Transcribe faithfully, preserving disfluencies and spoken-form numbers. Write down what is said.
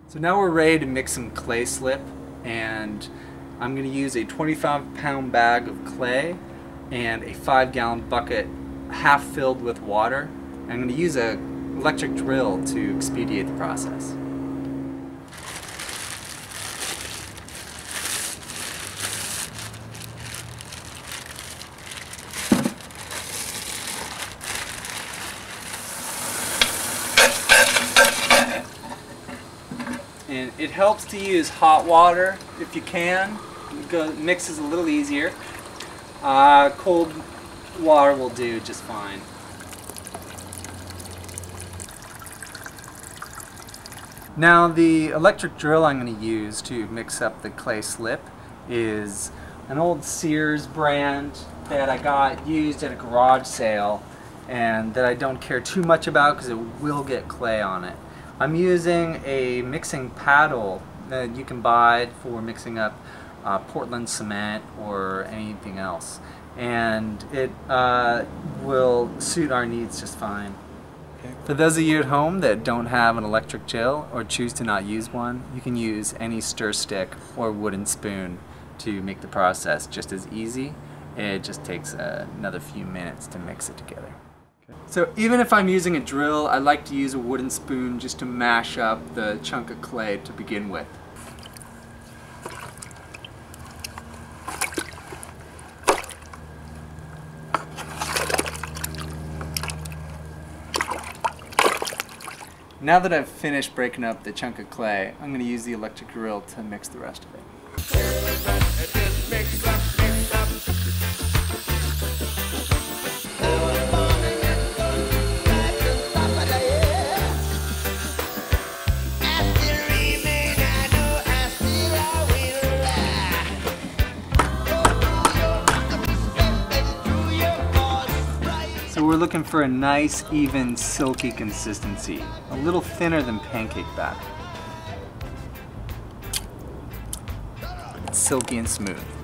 So now we're ready to mix some clay slip, and I'm going to use a twenty-five pound bag of clay and a five gallon bucket half filled with water. I'm going to use an electric drill to expedite the process. And it helps to use hot water if you can. It mixes a little easier. Uh, cold water will do just fine. Now the electric drill I'm going to use to mix up the clay slip is an old Sears brand that I got used at a garage sale and that I don't care too much about because it will get clay on it. I'm using a mixing paddle that you can buy for mixing up uh, Portland cement or anything else, and it uh, will suit our needs just fine. Okay. For those of you at home that don't have an electric drill or choose to not use one, you can use any stir stick or wooden spoon to make the process just as easy. It just takes uh, another few minutes to mix it together. So even if I'm using a drill, I like to use a wooden spoon just to mash up the chunk of clay to begin with. Now that I've finished breaking up the chunk of clay, I'm going to use the electric drill to mix the rest of it. So we're looking for a nice, even, silky consistency, a little thinner than pancake batter. Silky and smooth.